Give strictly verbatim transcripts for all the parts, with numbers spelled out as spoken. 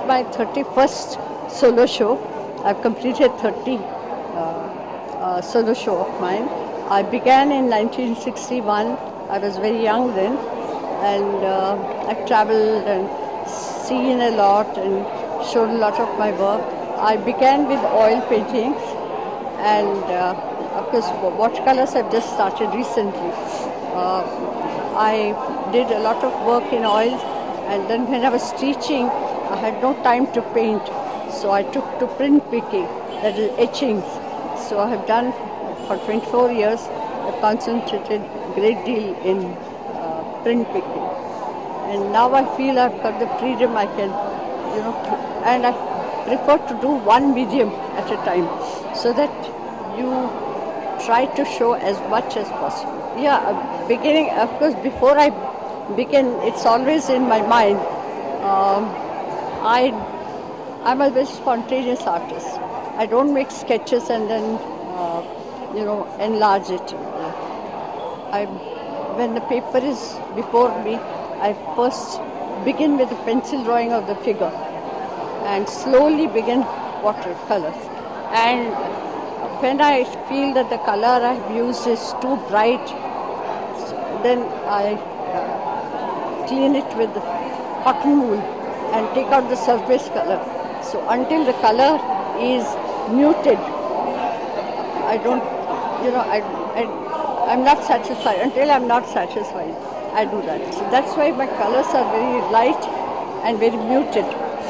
my thirty-first solo show. I've completed thirty uh, uh, solo show of mine. I began in nineteen sixty-one. I was very young then, and uh, I traveled and seen a lot and shown a lot of my work. I began with oil paintings, and uh, of course watercolors have just started recently. Uh, I did a lot of work in oils, and then when I was teaching, I had no time to paint, so I took to print picking, that is etchings. So I have done for twenty-four years. I've concentrated a great deal in uh, print picking, and now I feel I've got the freedom I can, you know, and I prefer to do one medium at a time, so that you try to show as much as possible. Yeah, uh, beginning, of course, before I begin, it's always in my mind. Um, I, I'm a very spontaneous artist. I don't make sketches and then, uh, you know, enlarge it. I, when the paper is before me, I first begin with the pencil drawing of the figure and slowly begin watercolors. And when I feel that the color I've used is too bright, then I uh, clean it with cotton wool and take out the surface color. So until the color is muted, I don't, you know, I, I, I'm not satisfied. Until I'm not satisfied, I do that. So that's why my colors are very light and very muted.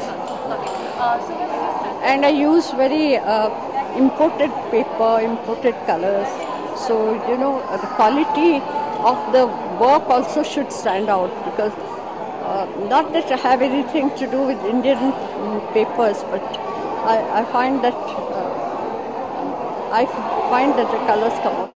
And I use very uh, imported paper, imported colors. So, you know, the quality of the work also should stand out, because uh, not that I have anything to do with Indian papers, but I, I find that uh, I find that the colors come out.